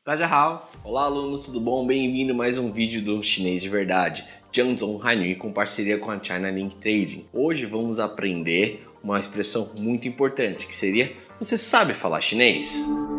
大家好. Olá alunos, tudo bom? Bem-vindo a mais um vídeo do Chinês de Verdade, Jiangzhong Hanyu, com parceria com a China Link Trading. Hoje vamos aprender uma expressão muito importante, que seria: você sabe falar chinês?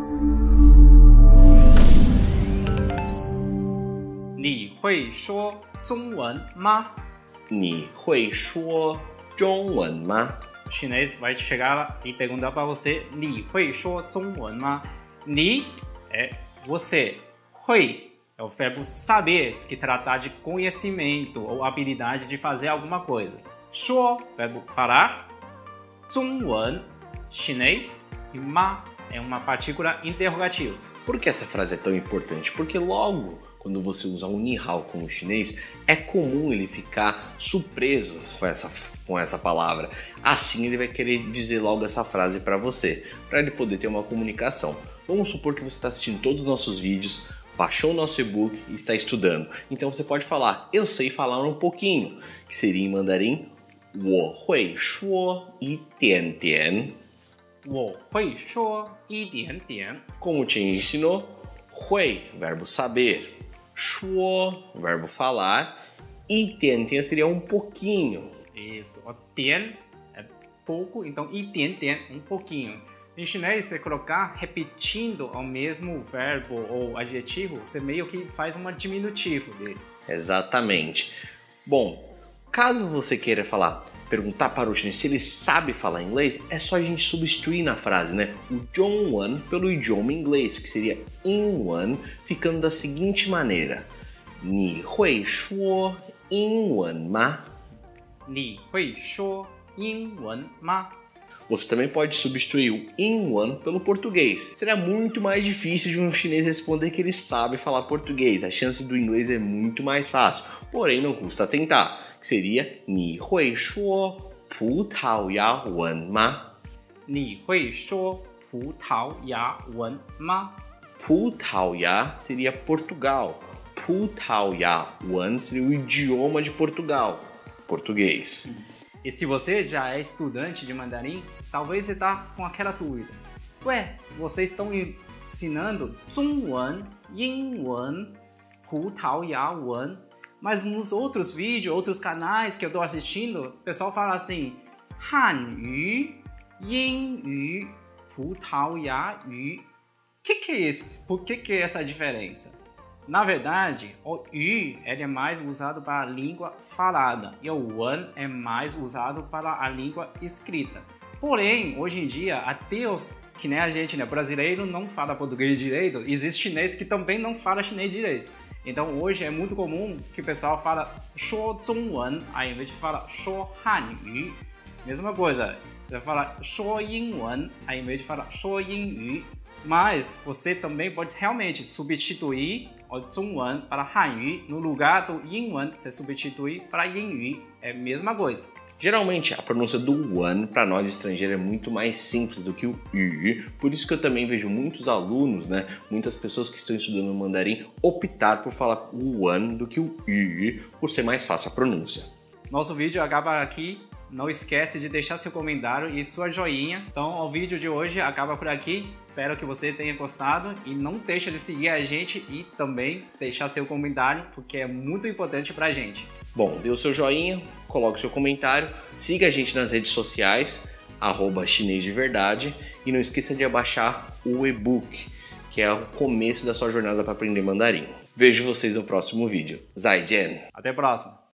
你会说中文吗? 你会说中文吗? O chinês vai chegar lá e perguntar para você: 你会说中文吗? 你 é você, 会 é o verbo saber, que trata de conhecimento ou habilidade de fazer alguma coisa. 说 verbo falar, 中文 chinês e ma é uma partícula interrogativa. Por que essa frase é tão importante? Porque logo quando você usa um ni hao como chinês, é comum ele ficar surpreso com essa palavra. Assim ele vai querer dizer logo essa frase para você, para ele poder ter uma comunicação. Vamos supor que você está assistindo todos os nossos vídeos, baixou o nosso e-book e está estudando. Então você pode falar: eu sei falar um pouquinho, que seria em mandarim: 我会说一点点. 我会说一点点. Como o Chen ensinou, 会 verbo saber, 说 verbo falar, e 点点 seria um pouquinho. Isso, o 点 é pouco, então 一点点 um pouquinho. Em chinês, você colocar repetindo o mesmo verbo ou adjetivo, você meio que faz um diminutivo dele. Exatamente. Bom, caso você queira perguntar para o chinês se ele sabe falar inglês, é só a gente substituir na frase, né? O Zhongwen pelo idioma inglês, que seria Yingwen, ficando da seguinte maneira: 你会说英文吗? 你会说英文吗? Você também pode substituir o Yingwen pelo português. Será muito mais difícil de um chinês responder que ele sabe falar português. A chance do inglês é muito mais fácil, porém não custa tentar. Que seria: 你会说葡萄牙文吗? 你会说葡萄牙文吗? 葡萄牙seria Portugal. 葡萄牙文seria o idioma de Portugal, português. E se você já é estudante de mandarim, talvez você está com aquela dúvida: ué, vocês estão ensinando 中文、英文、葡萄牙文, mas nos outros vídeos, outros canais que eu estou assistindo, o pessoal fala assim: 汉语、英语、葡萄牙语. Que é isso? Por que é essa diferença? Na verdade, o yu ele é mais usado para a língua falada e o wan é mais usado para a língua escrita. Porém, hoje em dia, até os que nem a gente, né, brasileiro não fala português direito, existe chinês que também não fala chinês direito. Então, hoje é muito comum que o pessoal fala 说中文 ao invés de falar 说汉语. Mesma coisa, você vai falar 说英文 ao invés de falar 说英语. Mas você também pode realmente substituir o 中文 para 汉语, no lugar do 英文 você substituir para 英语, é a mesma coisa. Geralmente a pronúncia do wan para nós estrangeiros é muito mais simples do que o yu, por isso que eu também vejo muitos alunos, né, muitas pessoas que estão estudando mandarim optar por falar o wan do que o yu, por ser mais fácil a pronúncia. Nosso vídeo acaba aqui. Não esquece de deixar seu comentário e sua joinha. Então o vídeo de hoje acaba por aqui. Espero que você tenha gostado e não deixa de seguir a gente e também deixar seu comentário, porque é muito importante pra gente. Bom, dê o seu joinha, coloque o seu comentário, siga a gente nas redes sociais, @chinês de verdade, e não esqueça de baixar o e-book, que é o começo da sua jornada para aprender mandarim. Vejo vocês no próximo vídeo. Zaijian! Até a próxima!